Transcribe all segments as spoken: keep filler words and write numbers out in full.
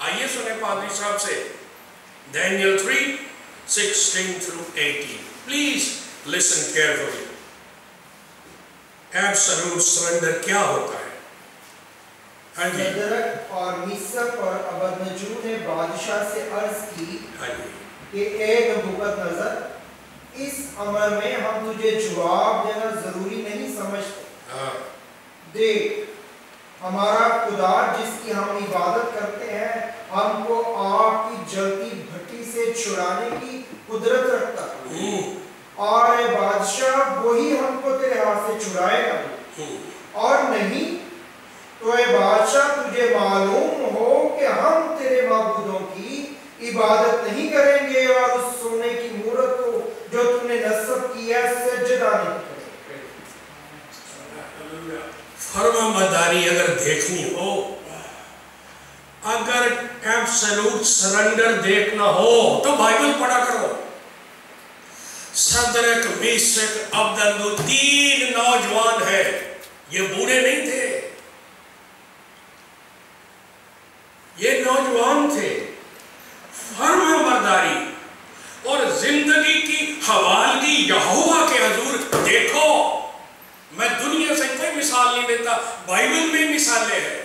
आइए सुने पादरी साहब से Daniel three sixteen through eighteen. Please listen carefully. Absolute surrender क्या होता है? हाँ जी। सदरक और मिस्र और अबदनजू ने बादशाह से अर्ज की हाँ जी। कि ए नबूकदनेस्सर, इस अमर में हम तुझे जवाब देना जरूरी नहीं समझते। हाँ। देख, हमारा खुदा जिसकी हम इबादत करते हैं हमको आग की जलती भट्टी से छुड़ाने की कुदरत रखता है, और ए बादशाह वही हमको तेरे हाथ से छुड़ाएगा। और नहीं तो ए बादशाह तुझे मालूम हो कि हम तेरे माबूदों की इबादत नहीं करेंगे और उस सोने की मूरत को जो तूने नस्ब किया सजदा नहीं करेंगे। फर्माबरदारी अगर देखनी हो, अगर एब्सोल्यूट सरेंडर देखना हो तो बाइबल पढ़ा करो। सदरक मिशक अबदनजू तीन नौजवान है, ये बूढ़े नहीं थे, ये नौजवान थे। फर्माबरदारी और जिंदगी की हवालगी यहोवा के हजूर देखो। मैं दुनिया से कोई मिसाल नहीं देता, बाइबल में मिसालें हैं।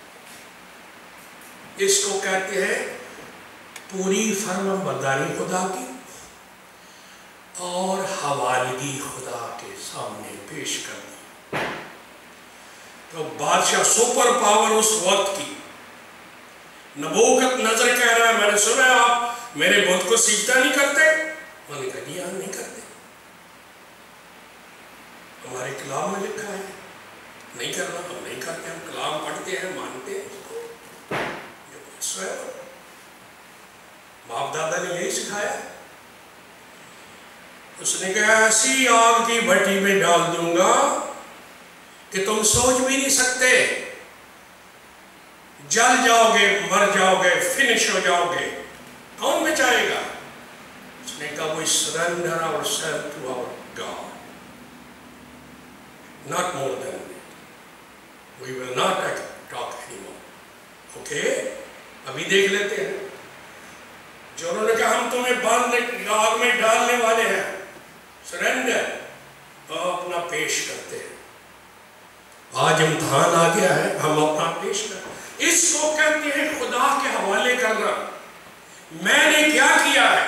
इसको कहते हैं पूरी फर्माबरदारी खुदा की और हवालगी खुदा के सामने पेश करनी। तो बादशाह सुपर पावर उस वक्त की, नबूकदनेस्सर कह रहा है मैंने सुना आप मेरे बुत को सीजदा नहीं करते। मैंने कहा जी हम नहीं करते, हमारे कलाम में लिखा है नहीं करना, हम नहीं करते, हम कलाम पढ़ते हैं, मानते हैं उसको। बाप दादा ने यही सिखाया। उसने कहा ऐसी आग की भट्टी में डाल दूंगा कि तुम सोच भी नहीं सकते, जल जाओगे, मर जाओगे, फिनिश हो जाओगे। कौन बचाएगा? उसने कहा we surrender ourselves to our God, not more than that, we will not talk anymore. Okay, अभी देख लेते हैं। जो उन्होंने कहा हम तुम्हें बांधने आग में डालने वाले हैं, सरेंडर, तो अपना पेश करते हैं। आज इम्तिहान आ गया है, हम अपना पेश करते हैं। इसको कहते हैं खुदा के हवाले करना। मैंने क्या किया है?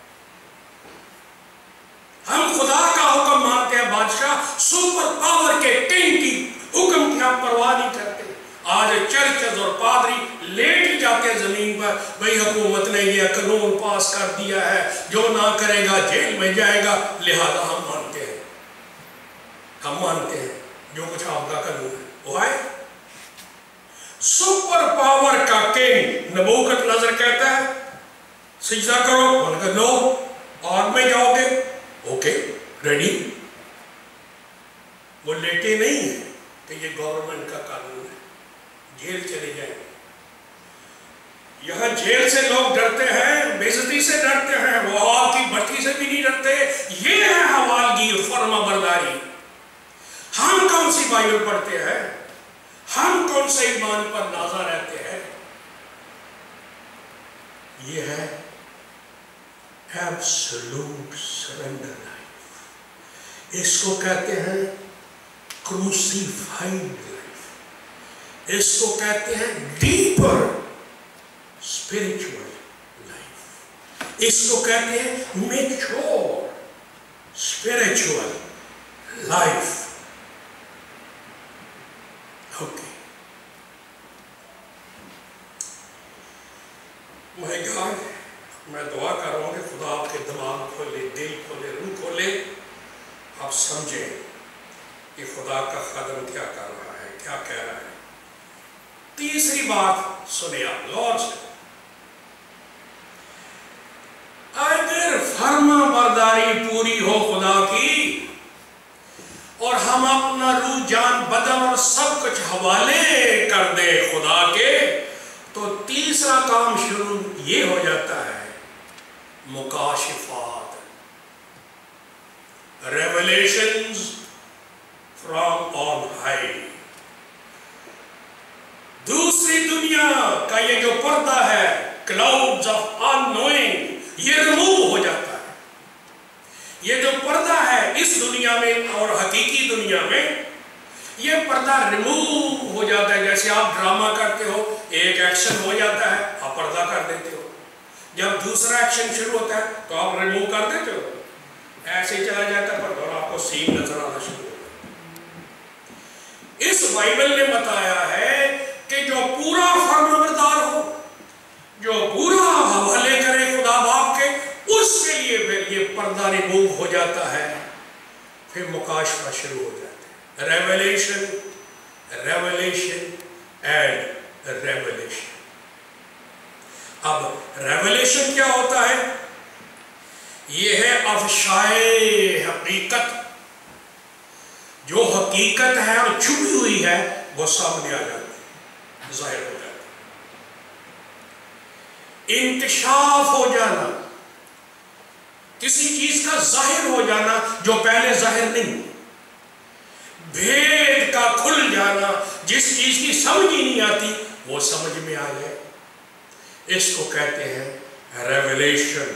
हम खुदा का हुक्म मानते हैं, बादशाह सुपर पावर के किंग की हुक्म की आप परवाह नहीं करते। आज चर्चेज और पादरी लेट ही जाते हैं जमीन पर, भाई हुकूमत ने यह कानून पास कर दिया है, जो ना करेगा जेल में जाएगा, लिहाजा हम मानते हैं, हम मानते हैं जो कुछ आपका कानून है वो है। सुपर पावर का किंग नबूकदनेस्सर कहता है सिजदा करो, उनका नो, आग में जाओगे, ओके रेडी। वो लेटे नहीं है कि ये गवर्नमेंट का कानून है, जेल चले जाएंगे। यहां जेल से लोग डरते हैं, बेइज्जती से डरते हैं, वो आग की भट्टी से भी नहीं डरते। ये है हवालगी और फर्माबरदारी। हम कौन सी बाइबल पढ़ते हैं? हम कौन से ईमान पर नाजा रहते हैं? ये है एब्सोल्यूट सरेंडर लाइफ। इसको कहते हैं क्रूसीफाइड लाइफ। इसको कहते हैं डीपर स्पिरिचुअल लाइफ। इसको कहते हैं mature spiritual life. Okay, my God, मैं दुआ कर रहा हूं कि खुदा आपके दिमाग खोले, दिल खोले, रूह खोले, आप समझें कि खुदा का कदम क्या कर रहा है, क्या कह रहा है। तीसरी बात सुने आप गौर से, अगर फर्माबरदारी पूरी हो खुदा की और हम अपना रूह जान बदन और सब कुछ हवाले कर दे खुदा के, तो तीसरा काम शुरू ये हो जाता है मुकाशिफात, रेवलेशंस फ्रॉम ऑन हाई। दूसरी दुनिया का ये जो पर्दा है ये रिमूव हो जाता है। ये जो पर्दा है इस दुनिया में और हकीकी दुनिया में, ये पर्दा रिमूव हो जाता है। जैसे आप ड्रामा करते हो, एक एक्शन हो जाता है, आप पर्दा कर देते हो, जब दूसरा एक्शन शुरू होता है तो आप रिमूव कर देते हो, ऐसे ही चला जाता है पर्दा और आपको सीन नजर आना शुरू होता है। इस बाइबल ने बताया है कि जो पूरा फर्माबरदार हो, जो पूरा हवाले करे खुदा बाप के, उसके लिए फिर ये पर्दा रिमूव हो जाता है, फिर मुकाशफा शुरू हो जाता है। Revelation, revelation and revelation. अब रेवलेशन क्या होता है? यह है अफशाए हकीकत। जो हकीकत है और छुपी हुई है वो सामने आ जाती है, जाहिर हो जाती है। इंकशाफ हो जाना, किसी चीज का जाहिर हो जाना जो पहले जाहिर नहीं, भेद का खुल जाना, जिस चीज की समझ ही नहीं आती वो समझ में आ जाए, इसको कहते हैं रेवलेशन।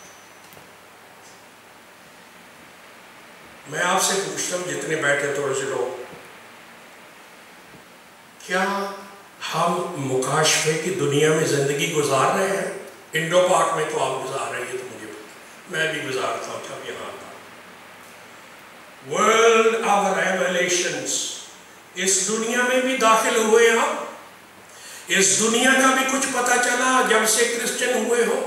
मैं आपसे पूछता हूं, जितने बैठे थोड़े से लोग, क्या हम मुकाशफे की दुनिया में जिंदगी गुजार रहे हैं? इंडो पार्क में तो आप गुजार रहे हैं, तो मुझे पता, मैं भी गुजारता हूं जब यहां आता। वर्ल्ड ऑफ रेवलेशंस, इस दुनिया में भी दाखिल हुए हम, इस दुनिया का भी कुछ पता चला जब से क्रिश्चियन हुए हो।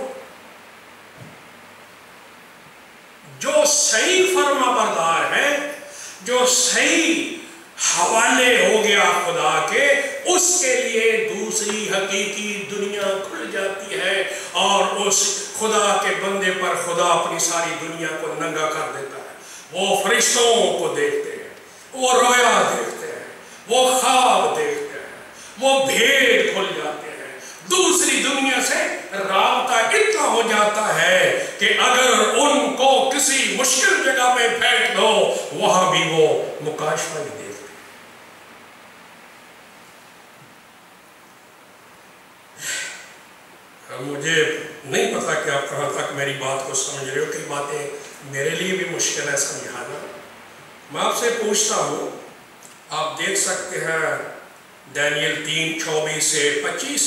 जो सही फर्माबरदार है, जो सही हवाले हो गया खुदा के, उसके लिए दूसरी हकीकी दुनिया खुल जाती है और उस खुदा के बंदे पर खुदा अपनी सारी दुनिया को नंगा कर देता है। वो फरिश्तों को देखते हैं, वो रोया देखते हैं, वो ख्वाब देखते हैं, वो भेद खुल जाते हैं। दूसरी दुनिया से राबता इतना हो जाता है कि अगर उनको किसी मुश्किल जगह में फेंक दो, वहां भी वो मुकाशफा ही देखते हैं। मुझे नहीं पता कि आप कहां तक मेरी बात को समझ रहे हो, कई बातें मेरे लिए भी मुश्किल है समझाना। मैं आपसे पूछता हूं, आप देख सकते हैं दानियल तीन चौबीस से पच्चीस,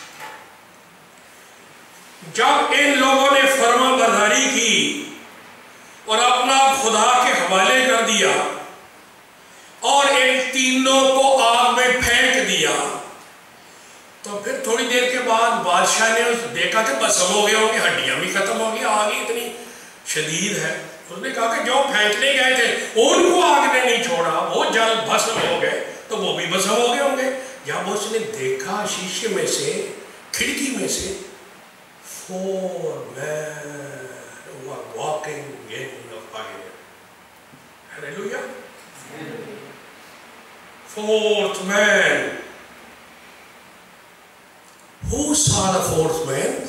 जब इन लोगों ने फर्माबरदारी की और अपना खुदा के हवाले कर दिया और इन तीनों को आग में फेंक दिया, तो फिर थोड़ी देर के बाद बादशाह ने देखा कि भस्म हो गए होंगे, हड्डियां भी खत्म हो गई, आग ही इतनी शदीद है। उसने कहा कि जो फेंकने गए थे उनको आग ने नहीं छोड़ा, वो जल भस्म हो गए तो वो भी भस्म हो गए होंगे। जब उसने देखा शीशे में से, खिड़की में से, four men who are walking in the fire. Hallelujah. Fourth man. Who saw the fourth man?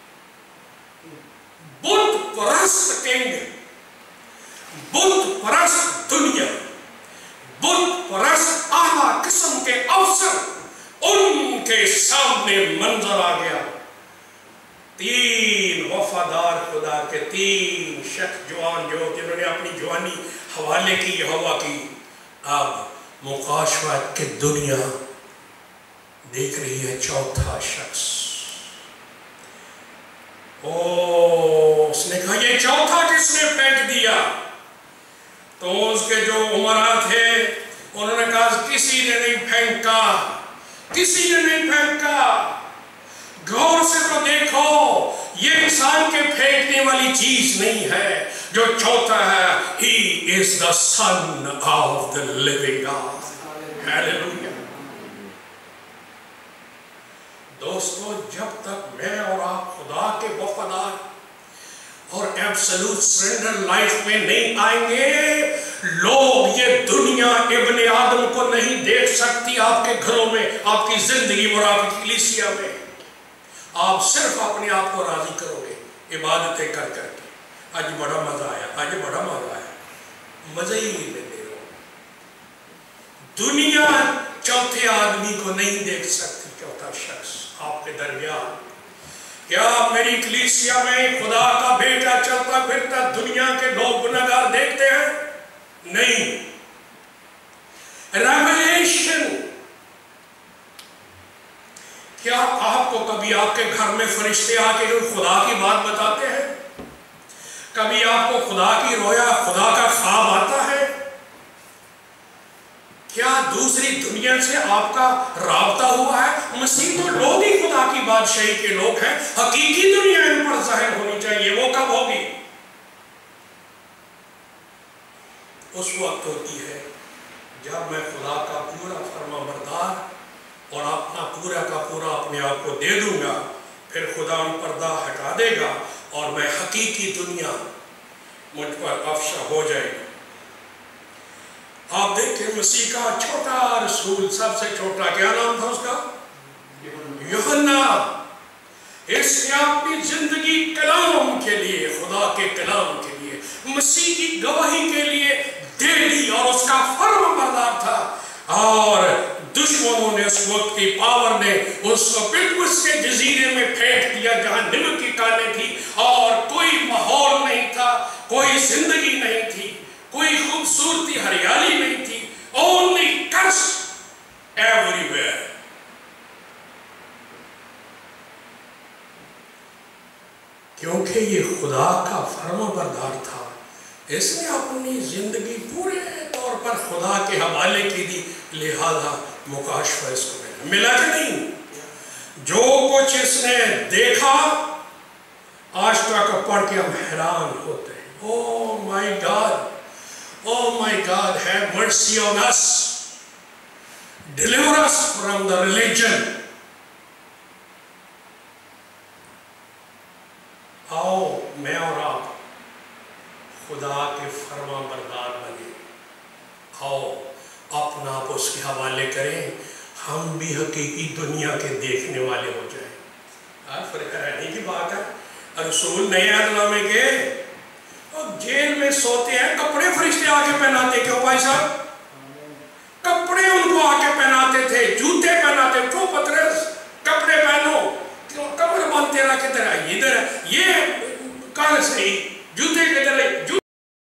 बुत परस्त किंग, बुत परस्त दुनिया, बुत परस्त आला किस्म के अफसर, उनके सामने मंजर आ गया। तीन वफादार खुदा के तीन शख्स जवान, जो जिन्होंने अपनी जवानी हवाले की यहोवा की, अब मुकाशफा की दुनिया देख रही है चौथा शख्स। ओ, उसने कहा ये चौथा किसने फेंक दिया? तो उसके जो उमरा थे उन्होंने कहा किसी ने नहीं फेंका, किसी ने नहीं फेंका। गौर से तो देखो, ये इंसान के फेंकने वाली चीज नहीं है। जो चौथा है, He is the Son of the living God. Hallelujah. दोस्तों, जब तक मैं और आप खुदा के वफादार और एब्सोल्यूट सरेंडर लाइफ में नहीं आएंगे, लोग ये दुनिया इब्ने आदम को नहीं देख सकती आपके घरों में, आपकी जिंदगी और आपकी कलीसिया में। आप सिर्फ अपने आप को राजी करोगे इबादतें कर करके। आज बड़ा मजा आया, आज बड़ा मजा आया, मजा ही नहीं लेते हो। दुनिया चौथे आदमी को नहीं देख सकती, चौथा शख्स आपके दरमियान। क्या मेरी कलीसिया में खुदा का बेटा चलता फिरता दुनिया के लोग गुनहगार देखते हैं? नहीं। रेवलेशन, क्या आपको कभी आपके घर में फरिश्ते आके खुदा की बात बताते हैं? कभी आपको खुदा की रोया, खुदा का ख्वाब आता है? क्या दूसरी दुनिया से आपका राबता हुआ है? मसीह तो लोग ही खुदा की बादशाही के लोग हैं। हकीकी दुनिया इन पर जाहिर होनी चाहिए। वो कब होगी? उस वक्त होती है जब मैं खुदा का पूरा फरमाबरदार और अपना पूरा का पूरा अपने आप को दे दूंगा। फिर खुदा उन पर्दा हटा देगा और मैं हकीकी दुनिया मुझ पर अफशा हो जाएगी। आप देखिए मसीह का छोटा रसूल, सबसे छोटा, क्या नाम था उसका? यूहन्ना। इसने अपनी जिंदगी कलाम के लिए, खुदा के कलाम के लिए, मसीह की गवाही के लिए दे दी और उसका फर्माबरदार था। और दुश्मनों ने, उस वक्त की पावर ने उसको बिल्कुल के जजीरे में फेंक दिया जहां निमक की काने थी और कोई माहौल नहीं था, कोई जिंदगी नहीं थी, कोई खूबसूरती हरियाली नहीं थी। Only curse everywhere. क्योंकि ये खुदा का फर्माबरदार था, इसने अपनी जिंदगी पूरे तौर पर खुदा के हवाले की दी, लिहाजा मुकाशफा इसको मिला। मिला कि नहीं? जो कुछ इसने देखा आज तक पढ़ के हम हैरान होते हैं। Oh my God, oh my God, have mercy on us, deliver us from the religion। आओ मैं और आप खुदा के फरमाबरदार बने। आओ अपना आप उसके हवाले करें, हम भी हकीकी दुनिया के देखने वाले हो जाएं। आज हैरानी की बात है, रसूल नए अहदनामे के अब जेल में सोते हैं, कपड़े फरिश्ते आके पहनाते। क्यों भाई साहब? कपड़े उनको आके पहनाते थे।